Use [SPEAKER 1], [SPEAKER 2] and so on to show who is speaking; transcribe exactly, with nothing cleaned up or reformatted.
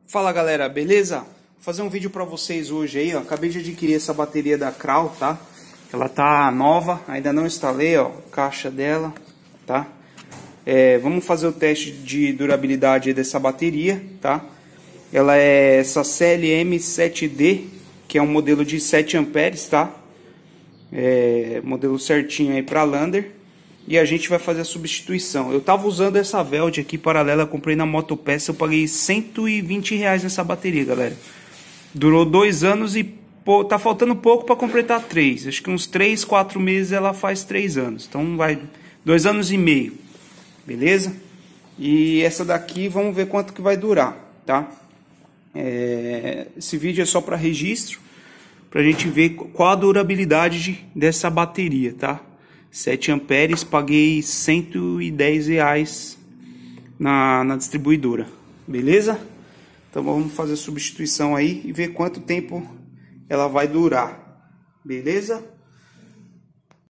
[SPEAKER 1] Fala galera, beleza? Vou fazer um vídeo pra vocês hoje aí, ó. Acabei de adquirir essa bateria da Krau, tá? Ela tá nova, ainda não instalei, ó, caixa dela, tá? É, vamos fazer o teste de durabilidade dessa bateria, tá? Ela é essa C L M sete D, que é um modelo de sete amperes, tá? É, modelo certinho aí pra Lander. E a gente vai fazer a substituição. Eu tava usando essa Veld aqui paralela, comprei na Motopeça, eu paguei cento e vinte reais nessa bateria, galera. Durou dois anos e pô, tá faltando pouco para completar três. Acho que uns três, quatro meses ela faz três anos. Então vai dois anos e meio, beleza? E essa daqui vamos ver quanto que vai durar, tá? É, esse vídeo é só para registro, pra gente ver qual a durabilidade de, dessa bateria, tá? sete amperes, paguei cento e dez reais na, na distribuidora, beleza? Então vamos fazer a substituição aí e ver quanto tempo ela vai durar, beleza?